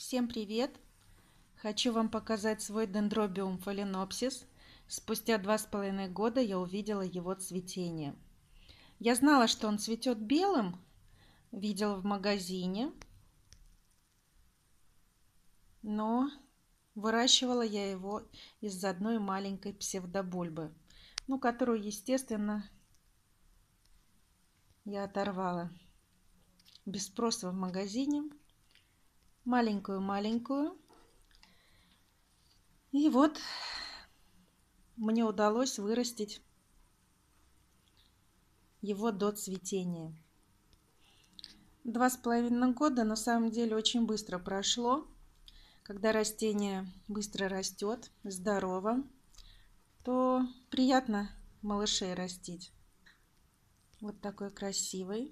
Всем привет! Хочу вам показать свой дендробиум фаленопсис. Спустя 2,5 года я увидела его цветение. Я знала, что он цветет белым, видела в магазине, но выращивала я его из одной маленькой псевдобульбы, которую, естественно, я оторвала без спроса в магазине. Маленькую. И вот мне удалось вырастить его до цветения. 2,5 года на самом деле очень быстро прошло. Когда растение быстро растет, здорово, то приятно малышей растить. Вот такой красивый.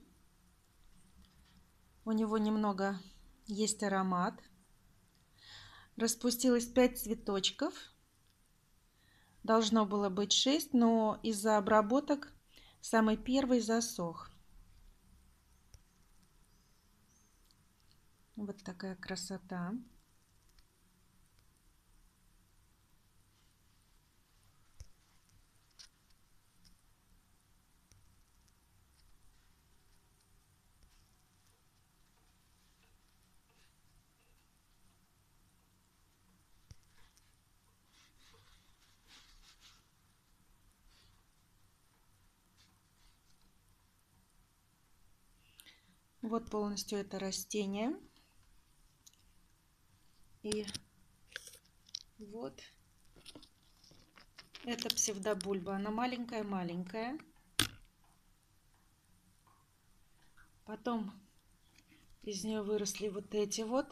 У него немного есть аромат. Распустилось 5 цветочков. Должно было быть 6, но из-за обработок самый первый засох. Вот такая красота. Вот полностью это растение. И вот это псевдобульба. Она маленькая. Потом из нее выросли вот эти вот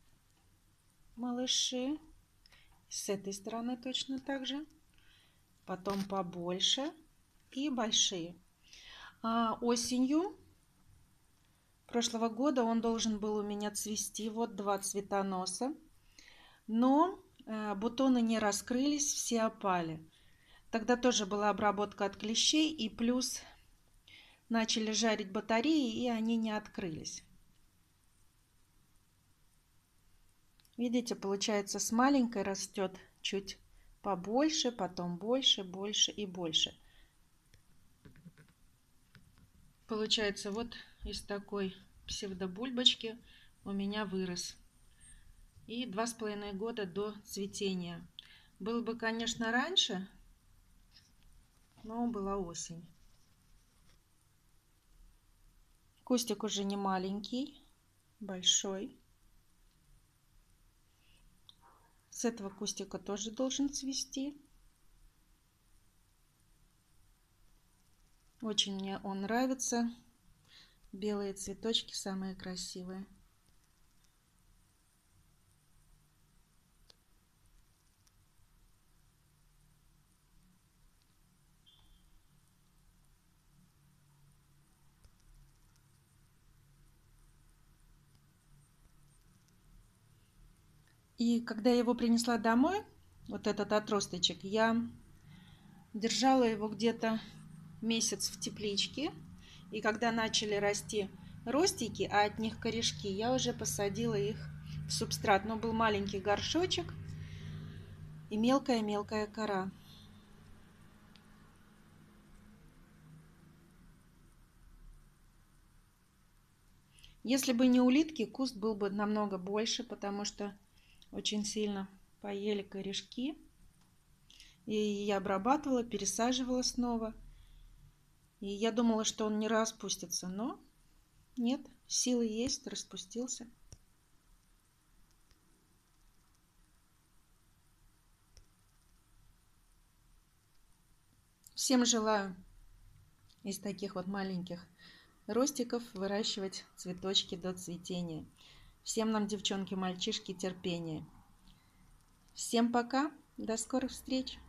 малыши. С этой стороны точно так же. Потом побольше и большие. Осенью прошлого года он должен был у меня цвести. Вот 2 цветоноса. Но бутоны не раскрылись, все опали. Тогда тоже была обработка от клещей, и плюс начали жарить батареи, и они не открылись. Видите, получается, с маленькой растет чуть побольше, потом больше и больше. Получается, вот из такой псевдобульбочки у меня вырос. И 2,5 года до цветения. Было бы, конечно, раньше, но была осень. Кустик уже не маленький, большой. С этого кустика тоже должен цвести. Очень мне он нравится. Белые цветочки самые красивые. И когда я его принесла домой, вот этот отросточек, я держала его где-то месяц в тепличке. И когда начали расти ростики, а от них корешки, я уже посадила их в субстрат. Но был маленький горшочек и мелкая кора. Если бы не улитки, куст был бы намного больше, потому что очень сильно поели корешки. И я обрабатывала, пересаживала снова. И я думала, что он не распустится, но нет, силы есть, распустился. Всем желаю из таких вот маленьких ростиков выращивать цветочки до цветения. Всем нам, девчонки, мальчишки, терпения. Всем пока, до скорых встреч!